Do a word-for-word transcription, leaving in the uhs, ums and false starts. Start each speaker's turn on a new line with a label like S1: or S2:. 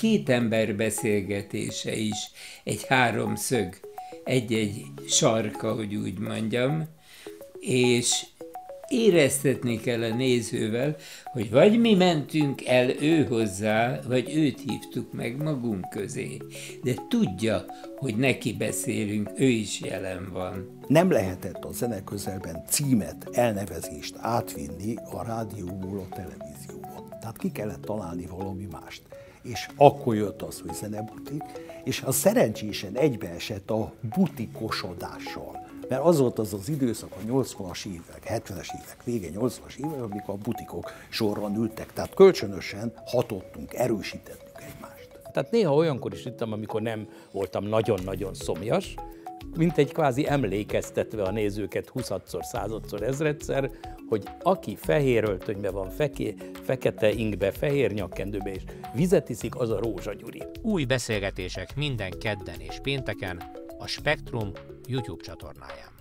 S1: két ember beszélgetése is egy háromszög, egy-egy sarka, hogy úgy mondjam, és éreztetni kell a nézővel, hogy vagy mi mentünk el ő hozzá, vagy őt hívtuk meg magunk közé. De tudja, hogy neki beszélünk, ő is jelen van.
S2: Nem lehetett a Zene Közelben címet, elnevezést átvinni a rádióból a televízióba. Tehát ki kellett találni valami mást. És akkor jött az, hogy zenebutik, és az szerencsésen egybeesett a butikosodással. Mert az volt az az időszak, a nyolcvanas évek, hetvenes évek vége, nyolcvanas évek, amikor a butikok sorra ültek. Tehát kölcsönösen hatottunk, erősítettük egymást.
S3: Tehát néha olyankor is ittam, amikor nem voltam nagyon-nagyon szomjas, mint egy kvázi emlékeztetve a nézőket huszadszor, századszor, ezredszer, hogy aki fehér öltönybe van, feké, fekete ingbe, fehér nyakkendőbe és vizet iszik, az a Rózsa Gyuri.
S4: Új beszélgetések minden kedden és pénteken a Spektrum YouTube csatornáján.